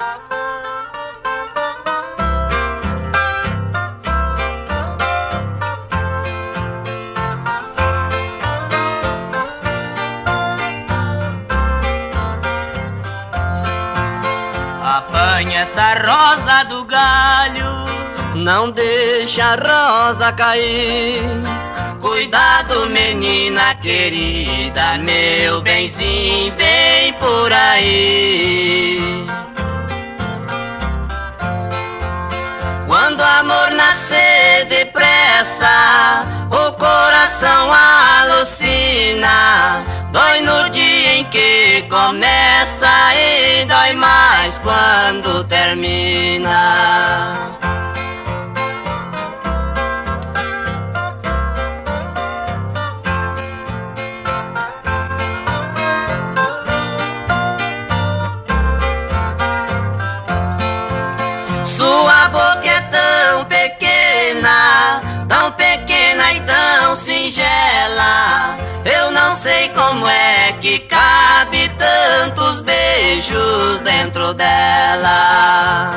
Apanha essa rosa do galho, não deixa a rosa cair. Cuidado, menina querida, meu benzinho vem por aí. Quando o amor nascer depressa, o coração alucina. Dói no dia em que começa e dói mais quando termina. Sua boca é tão pequena e tão singela. Eu não sei como é que cabe tantos beijos dentro dela.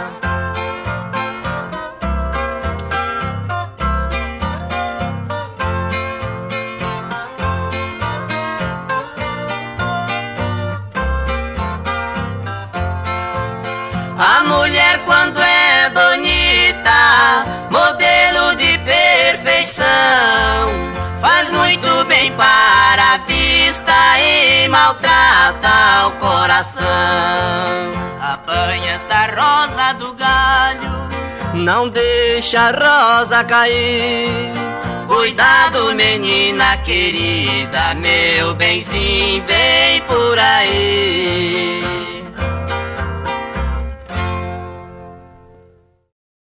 A mulher quando é bonita, modelo de perfeição, faz muito bem para a vista e maltrata o coração. Apanha esta rosa do galho, não deixa a rosa cair. Cuidado, menina querida, meu benzinho vem por aí.